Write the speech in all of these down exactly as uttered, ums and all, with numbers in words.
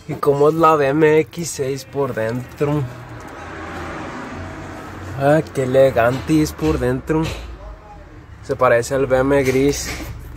Y como es la B M X seis por dentro. Ah, qué elegante es por dentro. Se parece al B M gris.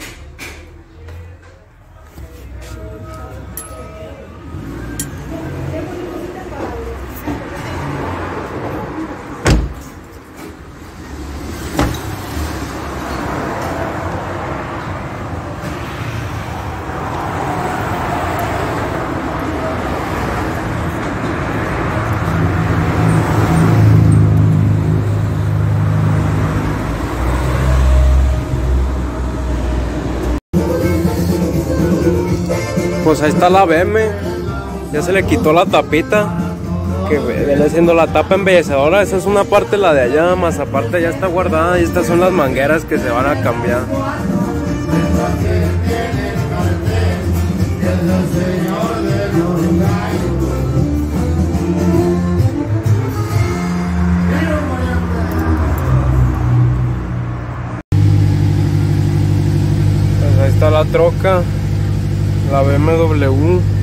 Pues ahí está la B M, ya se le quitó la tapita, que viene siendo la tapa embellecedora. Esa es una parte, la de allá, más aparte ya está guardada, y estas son las mangueras que se van a cambiar. Pues ahí está la troca, la B M W.